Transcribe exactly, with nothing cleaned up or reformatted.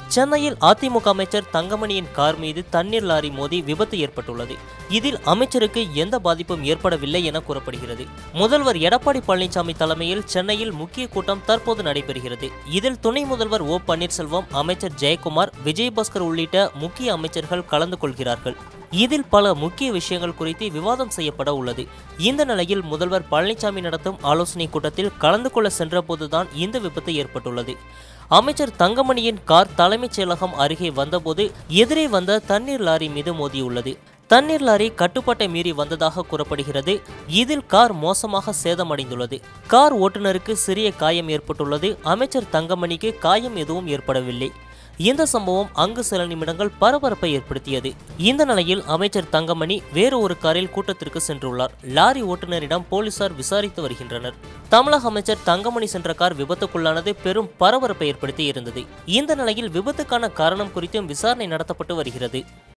சென்னையில் அதிமுக அமைச்சர் தங்கமணியின் கார் மீது தண்ணீர் லாரி மோதி விபத்து ஏற்பட்டுள்ளது. இதில் அமைச்சருக்கு எந்த பாதிப்பும் ஏற்படவில்லை என கூறப்படுகிறது. முதல்வர் எடப்பாடி பழனிசாமி தலைமையில் சென்னையில் முக்கிய கூட்டம் தற்போது நடைபெறுகிறது. இதில் துணை முதல்வர் ஓ பன்னீர்செல்வம், அமைச்சர் ஜெயக்குமார், விஜயபாஸ்கர் உள்ளிட்ட முக்கிய அமைச்சர்கள் கலந்து கொள்கிறார்கள். இதில் பல முக்கிய விஷயங்கள் குறித்து விவாதம் செய்யப்பட உள்ளது. இந்த நிலையில் முதல்வர் பழனிசாமி நடத்தும் ஆலோசனை கூட்டத்தில் கலந்து கொள்ள சென்றபோதுதான் இந்த விபத்து ஏற்பட்டுள்ளது. அமைச்சர் தங்கமணியின் கார் தலைமைச் செயலகம் அருகே வந்தபோது எதிரே வந்த தண்ணீர் லாரி மீது மோதியுள்ளது. தண்ணீர் லாரி கட்டுப்பாட்டை மீறி வந்ததாக கூறப்படுகிறது. இதில் கார் மோசமாக சேதமடைந்துள்ளது. கார் ஓட்டுநருக்கு சிறிய காயம் ஏற்பட்டுள்ளது. அமைச்சர் தங்கமணிக்கு காயம் எதுவும் ஏற்படவில்லை. இந்த சம்பவம் அங்கு சில நிமிடங்கள் பரபரப்பை ஏற்படுத்தியது. இந்த நிலையில் அமைச்சர் தங்கமணி வேறு ஒரு காரில் கூட்டத்திற்கு சென்றுள்ளார். லாரி ஓட்டுநரிடம் போலீசார் விசாரித்து வருகின்றனர். தமிழக அமைச்சர் தங்கமணி சென்ற கார் விபத்துக்குள்ளானது பெரும் பரபரப்பை ஏற்படுத்தி இருந்தது. இந்த நிலையில் விபத்துக்கான காரணம் குறித்தும் விசாரணை நடத்தப்பட்டு வருகிறது.